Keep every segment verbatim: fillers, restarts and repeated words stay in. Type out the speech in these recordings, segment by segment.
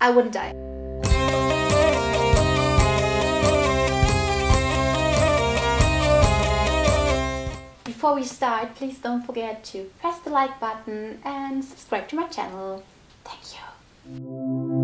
I wouldn't die. Before we start, please don't forget to press the like button and subscribe to my channel. Thank you.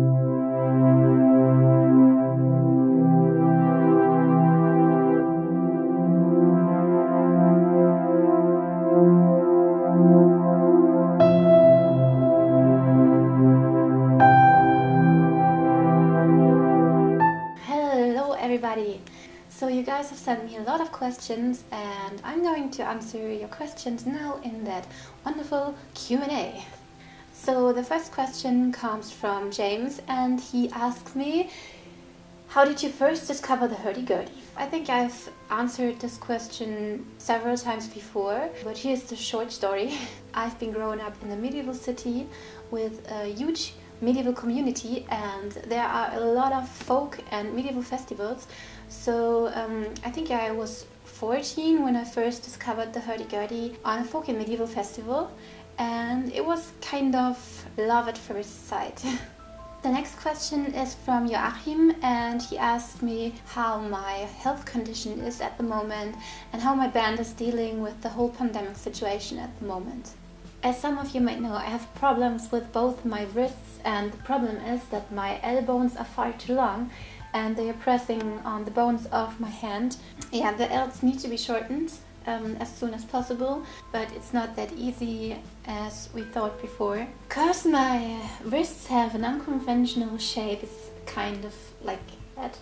Everybody. So you guys have sent me a lot of questions and I'm going to answer your questions now in that wonderful Q and A. So the first question comes from James and he asks me, how did you first discover the hurdy-gurdy? I think I've answered this question several times before, but here's the short story. I've been growing up in a medieval city with a huge medieval community, and there are a lot of folk and medieval festivals. So um, I think I was fourteen when I first discovered the hurdy-gurdy on a folk and medieval festival, and it was kind of love at first sight. The next question is from Joachim and he asked me how my health condition is at the moment and how my band is dealing with the whole pandemic situation at the moment. As some of you might know, I have problems with both my wrists, and the problem is that my elbows are far too long and they are pressing on the bones of my hand. Yeah, the L's need to be shortened um, as soon as possible, but it's not that easy as we thought before. Because my wrists have an unconventional shape, it's kind of like that.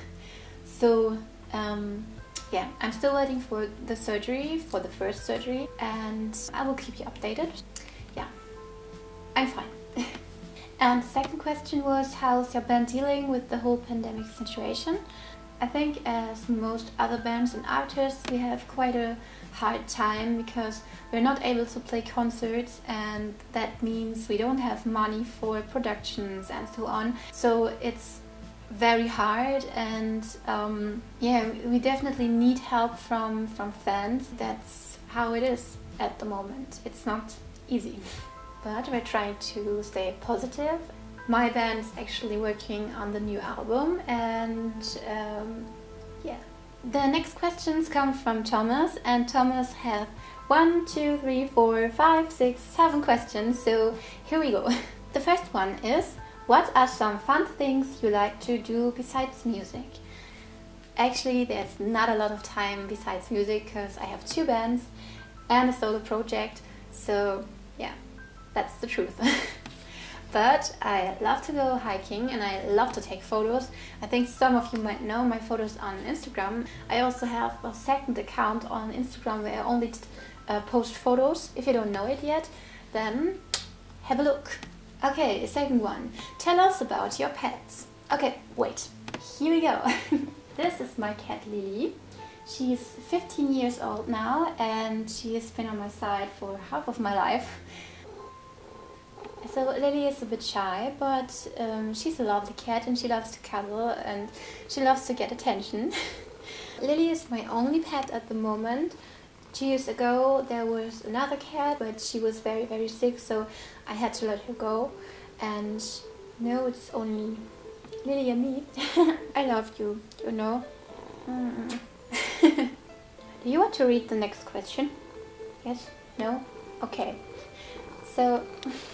So, um, yeah, I'm still waiting for the surgery, for the first surgery, and I will keep you updated. Yeah, I'm fine. And the second question was, how's your band dealing with the whole pandemic situation? I think as most other bands and artists, we have quite a hard time because we're not able to play concerts, and that means we don't have money for productions and so on. So it's very hard, and um, yeah, we definitely need help from from fans. That's how it is at the moment. It's not easy, but we're trying to stay positive. My band is actually working on the new album, and um, yeah. The next questions come from Thomas, and Thomas have one, two, three, four, five, six, seven questions. So here we go. The first one is, what are some fun things you like to do besides music? Actually, there's not a lot of time besides music because I have two bands and a solo project. So yeah, that's the truth. But I love to go hiking and I love to take photos. I think some of you might know my photos on Instagram. I also have a second account on Instagram where I only uh, post photos. If you don't know it yet, then have a look. Okay, second one. Tell us about your pets. Okay, wait. Here we go. This is my cat Lily. She's fifteen years old now and she has been on my side for half of my life. So Lily is a bit shy, but um, she's a lovely cat and she loves to cuddle and she loves to get attention. Lily is my only pet at the moment. Two years ago there was another cat, but she was very very sick, so I had to let her go. And no, it's only Lily and me. I love you, you know. Mm. Do you want to read the next question? Yes? No? Okay. So,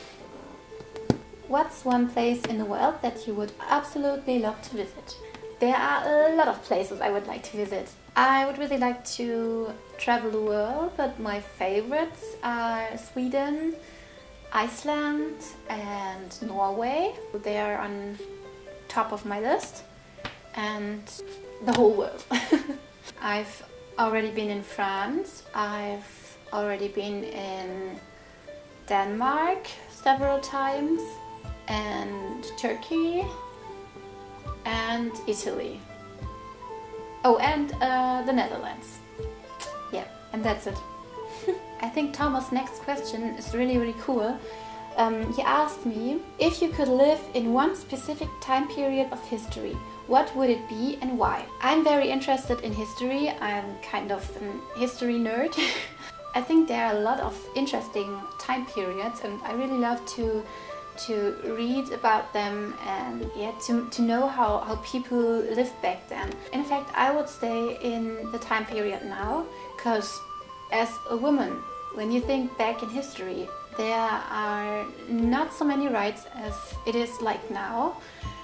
what's one place in the world that you would absolutely love to visit? There are a lot of places I would like to visit. I would really like to travel the world, but my favorites are Sweden, Iceland and Norway. They are on top of my list, and the whole world. I've already been in France, I've already been in Denmark several times, and Turkey and Italy. Oh, and uh, the Netherlands. Yeah, and that's it. I think Thomas' next question is really really cool. Um, he asked me, if you could live in one specific time period of history, what would it be and why? I'm very interested in history. I'm kind of a history nerd. I think there are a lot of interesting time periods and I really love to to read about them and yeah, to, to know how, how people lived back then. In fact, I would stay in the time period now, because as a woman, when you think back in history, there are not so many rights as it is like now.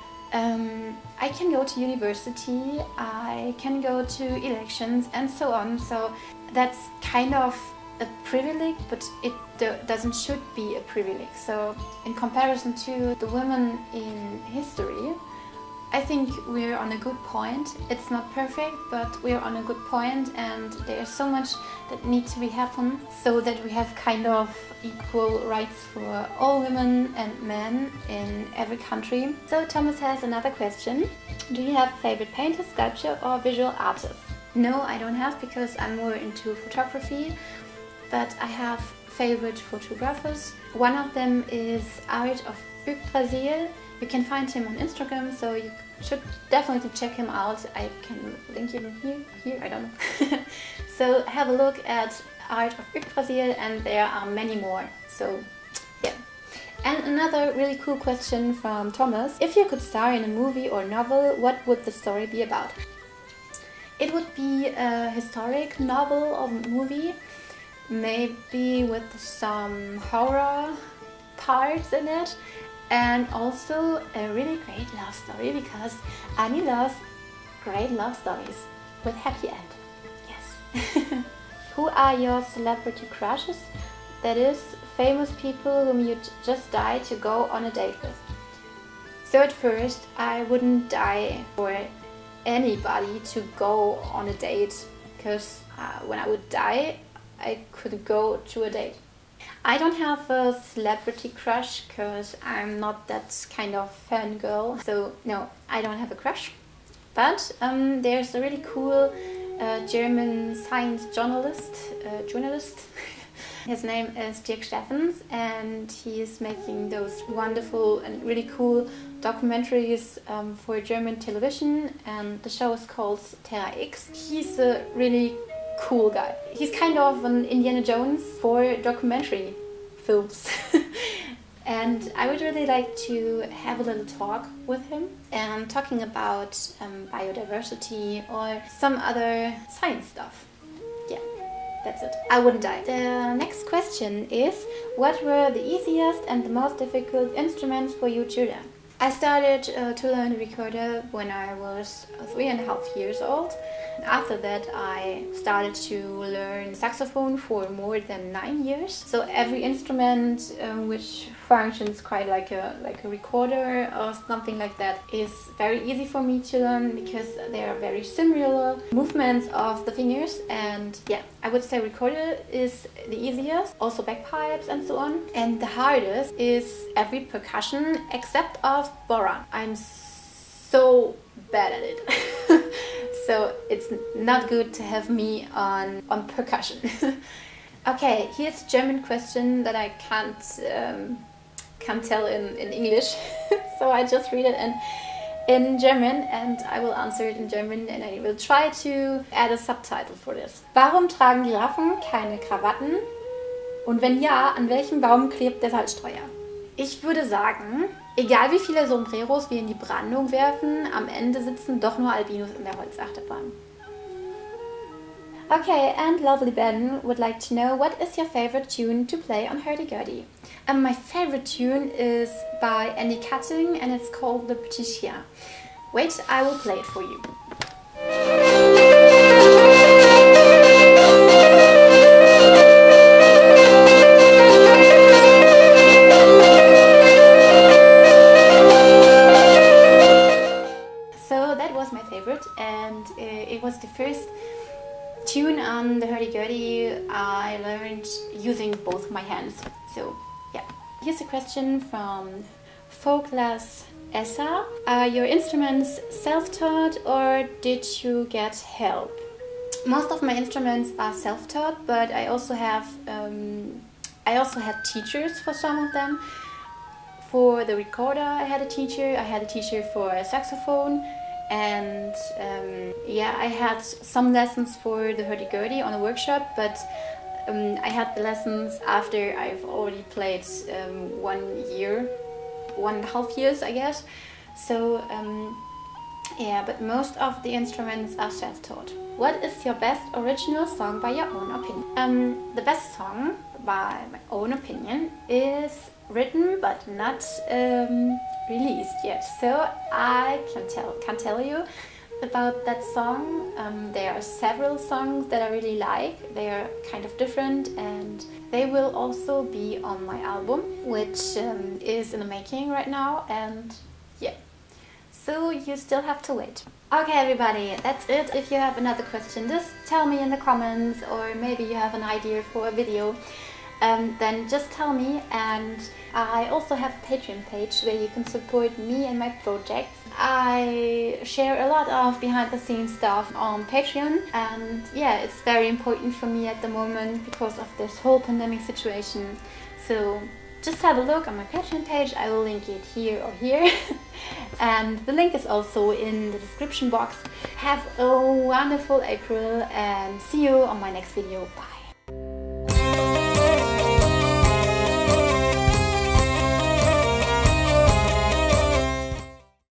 Um, I can go to university, I can go to elections and so on, so that's kind of a privilege, but it do doesn't should be a privilege. So in comparison to the women in history, I think we're on a good point. It's not perfect, but we're on a good point, and there's so much that needs to be happen so that we have kind of equal rights for all women and men in every country. So Thomas has another question. Do you have a favorite painter, sculptor or visual artist? No, I don't have, because I'm more into photography, but I have favorite photographers. One of them is Art of Yggdrasil. You can find him on Instagram, so you should definitely check him out. I can link him here, here, I don't know. So have a look at Art of Yggdrasil, and there are many more. So yeah. And another really cool question from Thomas. If you could star in a movie or novel, what would the story be about? It would be a historic novel or movie, maybe with some horror parts in it, and also a really great love story, because Annie loves great love stories with happy end. Yes. Who are your celebrity crushes? That is, famous people whom you just die to go on a date with. So at first I wouldn't die for anybody to go on a date, because uh, when I would die I could go to a date. I don't have a celebrity crush, because I'm not that kind of fangirl, so no, I don't have a crush. But um, there's a really cool uh, German science journalist, uh, journalist. His name is Dirk Steffens, and he is making those wonderful and really cool documentaries um, for German television, and the show is called Terra X. He's a really cool guy. He's kind of an Indiana Jones for documentary films. And I would really like to have a little talk with him and talking about um, biodiversity or some other science stuff. Yeah, that's it. I wouldn't die. The next question is, what were the easiest and the most difficult instruments for you to learn? I started uh, to learn the recorder when I was three and a half years old. After that I started to learn saxophone for more than nine years. So every instrument um, which functions quite like a like a recorder or something like that is very easy for me to learn, because they are very similar movements of the fingers. And yeah, I would say recorder is the easiest, also bagpipes and so on. And the hardest is every percussion except of boron. I'm so bad at it. So it's not good to have me on, on percussion. Okay, here's a German question that I can't um, can't tell in, in English. So I just read it in, in German, and I will answer it in German, and I will try to add a subtitle for this. Warum tragen Giraffen keine Krawatten? Und wenn ja, an welchem Baum klebt der Salzstreuer? Ich würde sagen, egal wie viele Sombreros wir in die Brandung werfen, am Ende sitzen doch nur Albinos in der Holzachterbahn. Okay, and lovely Ben would like to know, what is your favorite tune to play on Hurdy-gurdy? Um, my favorite tune is by Andy Cutting, and it's called The Petit Chien. Wait, I will play it for you. And uh, it was the first tune on the hurdy-gurdy I learned using both my hands. So yeah. Here's a question from Folklas Essa. Are your instruments self-taught or did you get help? Most of my instruments are self-taught, but I also have um, I also had teachers for some of them. For the recorder I had a teacher, I had a teacher for a saxophone. And um, yeah, I had some lessons for the hurdy-gurdy on a workshop, but um, I had the lessons after I've already played um, one year one and a half years, I guess. So um, yeah, but most of the instruments are self-taught. What is your best original song by your own opinion? Um, the best song by my own opinion is written but not um, released yet. So I can tell can tell you about that song. Um, there are several songs that I really like. They are kind of different, and they will also be on my album, which um, is in the making right now. And yeah, so you still have to wait. Okay everybody, that's it. If you have another question, just tell me in the comments, or maybe you have an idea for a video. Um, then just tell me. And I also have a Patreon page where you can support me and my projects. I share a lot of behind the scenes stuff on Patreon, and yeah, it's very important for me at the moment because of this whole pandemic situation. So just have a look on my Patreon page. I will link it here or here. And the link is also in the description box. Have a wonderful April and see you on my next video. Bye.